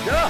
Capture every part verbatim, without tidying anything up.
Ah!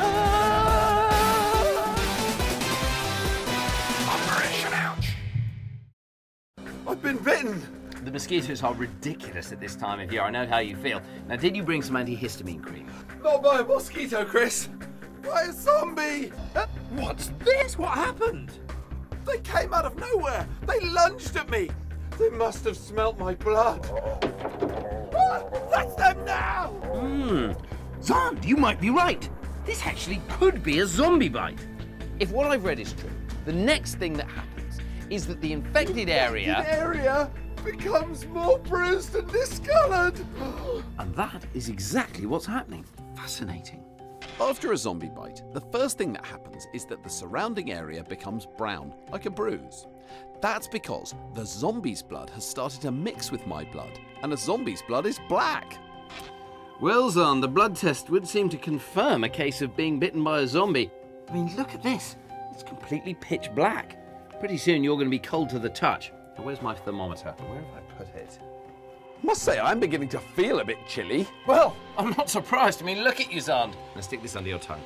Operation Ouch. I've been bitten. The mosquitoes are ridiculous at this time of year. I know how you feel. Now, did you bring some antihistamine cream? Not by a mosquito, Chris. By a zombie. Uh, What's this? What happened? They came out of nowhere. They lunged at me. They must have smelt my blood. Ah, that's them now. Hmm. Xand, you might be right. This actually could be a zombie bite. If what I've read is true, the next thing that happens is that the infected area... The area becomes more bruised and discoloured. And that is exactly what's happening. Fascinating. After a zombie bite, the first thing that happens is that the surrounding area becomes brown, like a bruise. That's because the zombie's blood has started to mix with my blood, and a zombie's blood is black. Well, Xand, the blood test would seem to confirm a case of being bitten by a zombie. I mean, look at this. It's completely pitch black. Pretty soon you're going to be cold to the touch. Now, where's my thermometer? Where have I put it? Must say, I'm beginning to feel a bit chilly. Well, I'm not surprised. I mean, look at you, Xand. Now stick this under your tongue.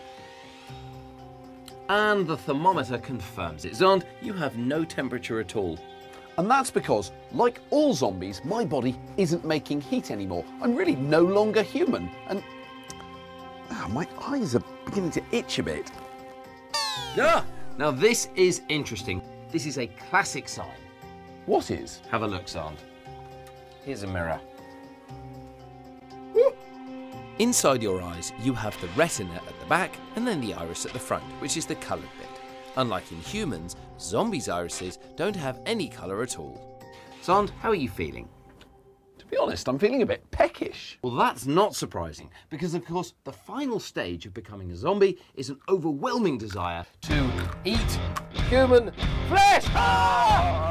And the thermometer confirms it. Xand, you have no temperature at all. And that's because, like all zombies, my body isn't making heat anymore. I'm really no longer human. And ah, my eyes are beginning to itch a bit. Ah! Now this is interesting. This is a classic sign. What is? Have a look, Xand. Here's a mirror. Inside your eyes, you have the retina at the back and then the iris at the front, which is the coloured bit. Unlike in humans, zombies' irises don't have any colour at all. Xand, how are you feeling? To be honest, I'm feeling a bit peckish. Well, that's not surprising, because of course the final stage of becoming a zombie is an overwhelming desire to eat human flesh! Ah!